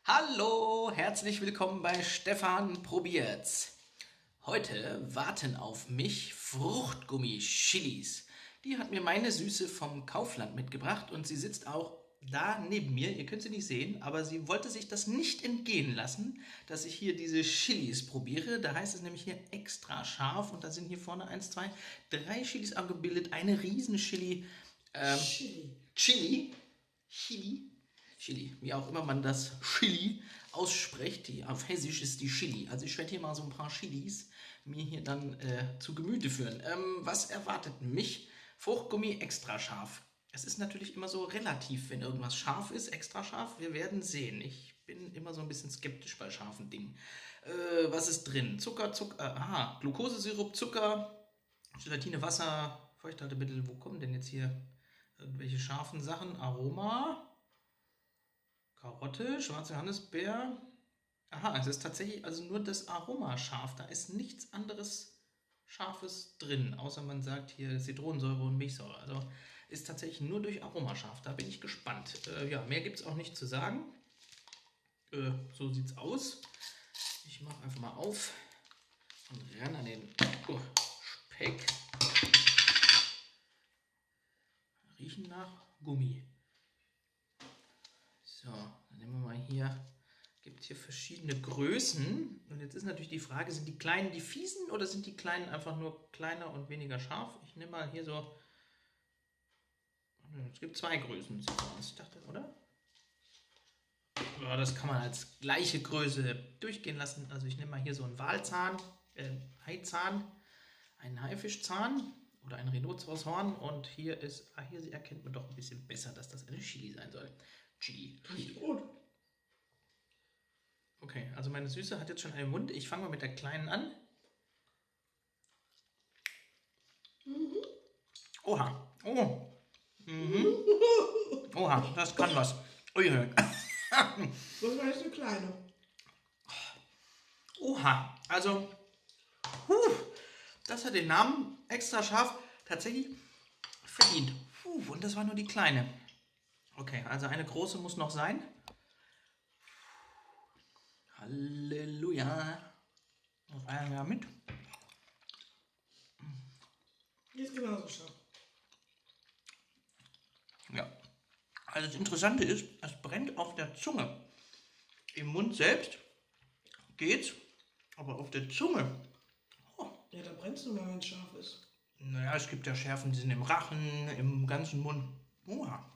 Hallo, herzlich willkommen bei Stefan probiert's. Heute warten auf mich Fruchtgummi-Chilis. Die hat mir meine Süße vom Kaufland mitgebracht und sie sitzt auch da neben mir. Ihr könnt sie nicht sehen, aber sie wollte sich das nicht entgehen lassen, dass ich hier diese Chilis probiere. Da heißt es nämlich hier extra scharf und da sind hier vorne 1, 2, 3 Chilis abgebildet. Eine riesen Chili. Chili, wie auch immer man das Chili ausspricht. Auf Hessisch ist die Chili. Also ich werde hier mal so ein paar Chilis mir hier dann zu Gemüte führen. Was erwartet mich? Fruchtgummi extra scharf. Es ist natürlich immer so relativ, wenn irgendwas scharf ist, extra scharf. Wir werden sehen. Ich bin immer so ein bisschen skeptisch bei scharfen Dingen. Was ist drin? Zucker, Glukosesirup, Zucker, Gelatine, Wasser, Feuchthaltemittel. Wo kommen denn jetzt hier irgendwelche scharfen Sachen? Aroma, Karotte, schwarze Johannisbeer. Aha, es ist tatsächlich also nur das Aroma scharf. Da ist nichts anderes Scharfes drin, außer man sagt hier Zitronensäure und Milchsäure. Also ist tatsächlich nur durch Aroma scharf. Da bin ich gespannt. Ja, mehr gibt es auch nicht zu sagen. So sieht's aus. Ich mache einfach mal auf und ran an den Speck. Riechen nach Gummi. So, dann nehmen wir mal hier. Gibt hier verschiedene Größen. Und jetzt ist natürlich die Frage, sind die kleinen die fiesen oder sind die kleinen einfach nur kleiner und weniger scharf? Ich nehme mal hier so. Es gibt 2 Größen, sieht so aus. Ich dachte, oder? Ja, das kann man als gleiche Größe durchgehen lassen. Also ich nehme mal hier so einen Walzahn, Haizahn, einen Haifischzahn oder ein Rhinoceroshorn. Und hier ist, hier erkennt man doch ein bisschen besser, dass das eine Chili sein soll. Chili. Riecht gut. Okay, also meine Süße hat jetzt schon einen Mund. Ich fange mal mit der kleinen an. Oha. Oh. Oha, das kann was. Uiuiui. Das war jetzt eine kleine. Oha, also das hat den Namen extra scharf tatsächlich verdient. Und das war nur die kleine. Okay, also eine große muss noch sein. Halleluja. Noch einer mit. Die ist genauso scharf. Ja. Also das Interessante ist, es brennt auf der Zunge. Im Mund selbst geht's, aber auf der Zunge. Oh. Ja, da brennt es nur, wenn es scharf ist. Naja, es gibt ja Schärfen, die sind im Rachen, im ganzen Mund. Oha.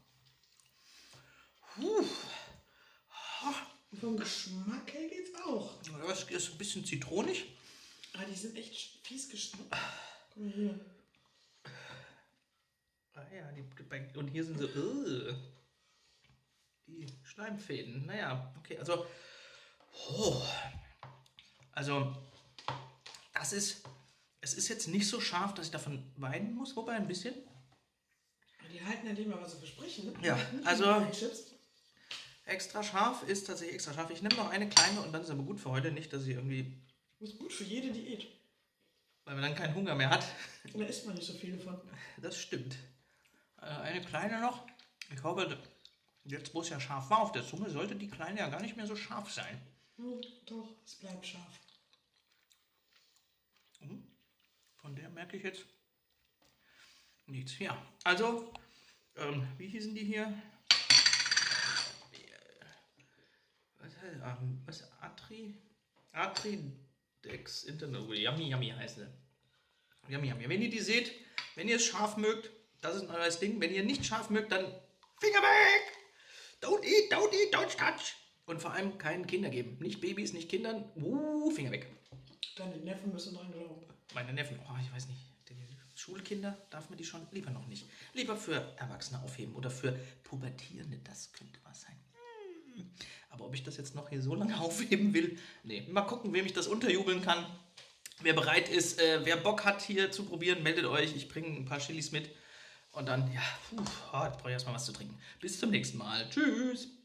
Und vom Geschmack her geht's auch. Das ist ein bisschen zitronig. Ah, die sind echt fies geschmeckt. Guck mal hier. Ah ja, und hier sind so die Schleimfäden. Naja, okay, also es ist jetzt nicht so scharf, dass ich davon weinen muss, wobei ein bisschen. Die halten ja lieber, was sie versprechen, ne? Ja, Nicht also die Chips. extra scharf ist tatsächlich extra scharf. Ich nehme noch eine kleine und dann ist aber gut für heute. Nicht, dass ich irgendwie, Ist gut für jede Diät. weil man dann keinen Hunger mehr hat. Und da isst man nicht so viele von. Das stimmt. Eine kleine noch. Ich hoffe, jetzt wo es ja scharf war auf der Zunge, sollte die kleine ja gar nicht mehr so scharf sein. Doch, es bleibt scharf. Von der merke ich jetzt nichts. Ja, also, wie hießen die hier? Was? Atridex Internet. Yummy heißt sie. Yummy. Wenn ihr die seht, wenn ihr es scharf mögt, das ist ein neues Ding. Wenn ihr nicht scharf mögt, dann Finger weg! Don't eat, don't touch! Und vor allem keinen Kinder geben. Nicht Babys, nicht Kindern. Finger weg. Deine Neffen müssen dran glauben. Meine Neffen, ich weiß nicht. Die Schulkinder darf man die schon lieber noch nicht. Lieber für Erwachsene aufheben oder für Pubertierende, das könnte was sein. Aber ob ich das jetzt noch hier so lange aufheben will, nee. Mal gucken, wem ich das unterjubeln kann. Wer bereit ist, wer Bock hat hier zu probieren, meldet euch. Ich bringe ein paar Chilis mit. Und dann, ja, jetzt brauche ich erstmal was zu trinken. Bis zum nächsten Mal. Tschüss.